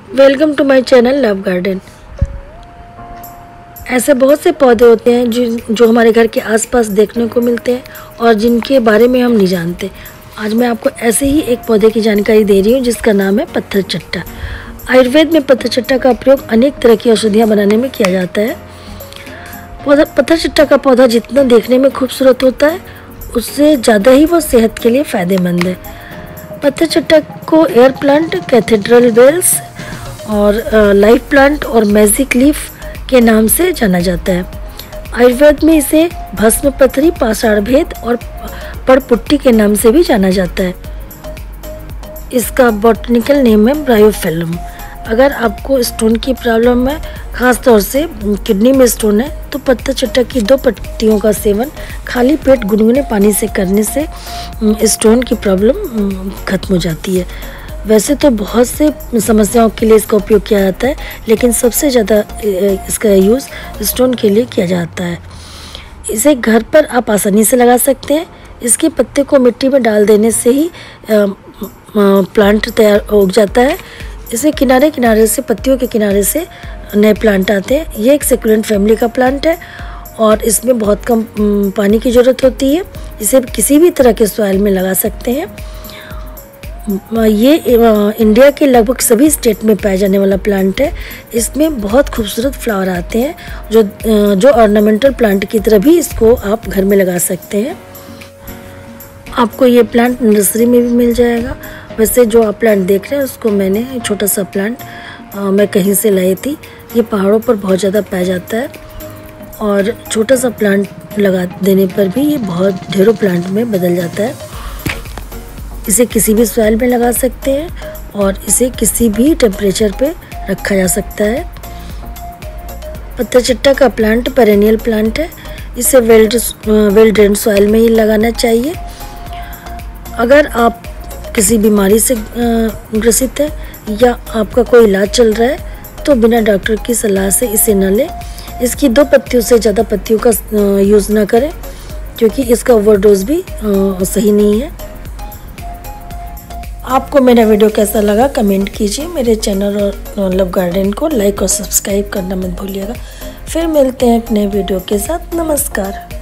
Welcome to my channel love garden. ऐसे बहुत से पौधे होते हैं जो हमारे घर के आसपास देखने को मिलते हैं और जिनके बारे में हम नहीं जानते। आज मैं आपको ऐसे ही एक पौधे की जानकारी दे रही हूँ जिसका नाम है पत्थर चट्टा। आयुर्वेद में पत्थर चट्टा का प्रयोग अनेक तरह की औषधियाँ बनाने में किया जाता है। पत्थर चट्टा का पौधा जितना देखने में खूबसूरत होता है उससे ज़्यादा ही वो सेहत के लिए फ़ायदेमंद है। पत्थर चट्टा को एयर प्लांट, कैथेड्रल बेल्स और लाइफ प्लांट और मैजिक लीफ के नाम से जाना जाता है। आयुर्वेद में इसे भस्म पथरी, पाषाण भेद और पड़पुट्टी के नाम से भी जाना जाता है। इसका बॉटनिकल नेम है ब्रायोफिल्म। अगर आपको स्टोन की प्रॉब्लम है, ख़ास तौर से किडनी में स्टोन है, तो पत्थर चट्टा की 2 पत्तियों का सेवन खाली पेट गुनगुने पानी से करने से स्टोन की प्रॉब्लम खत्म हो जाती है। वैसे तो बहुत से समस्याओं के लिए इसका उपयोग किया जाता है, लेकिन सबसे ज़्यादा इसका यूज़ स्टोन के लिए किया जाता है। इसे घर पर आप आसानी से लगा सकते हैं। इसके पत्ते को मिट्टी में डाल देने से ही प्लांट तैयार उग जाता है। इसे किनारे किनारे से, पत्तियों के किनारे से नए प्लांट आते हैं। ये एक सेकुलेंट फैमिली का प्लांट है और इसमें बहुत कम पानी की ज़रूरत होती है। इसे किसी भी तरह के सॉइल में लगा सकते हैं। ये इंडिया के लगभग सभी स्टेट में पाया जाने वाला प्लांट है। इसमें बहुत खूबसूरत फ्लावर आते हैं जो ऑर्नामेंटल प्लांट की तरह भी इसको आप घर में लगा सकते हैं। आपको ये प्लांट नर्सरी में भी मिल जाएगा। वैसे जो आप प्लांट देख रहे हैं उसको मैंने छोटा सा प्लांट मैं कहीं से लाई थी। ये पहाड़ों पर बहुत ज़्यादा पाया जाता है और छोटा सा प्लांट लगा देने पर भी ये बहुत ढेरों प्लांट में बदल जाता है। इसे किसी भी सॉइल में लगा सकते हैं और इसे किसी भी टेम्परेचर पे रखा जा सकता है। पत्थर चट्टा का प्लांट पेरेनियल प्लांट है। इसे वेल ड्रेन सॉइल में ही लगाना चाहिए। अगर आप किसी बीमारी से ग्रसित है या आपका कोई इलाज चल रहा है तो बिना डॉक्टर की सलाह से इसे न लें। इसकी 2 पत्तियों से ज़्यादा पत्तियों का यूज़ ना करें, क्योंकि इसका ओवरडोज भी सही नहीं है। आपको मेरा वीडियो कैसा लगा कमेंट कीजिए। मेरे चैनल और लव गार्डन को लाइक और सब्सक्राइब करना मत भूलिएगा। फिर मिलते हैं एक नए वीडियो के साथ। नमस्कार।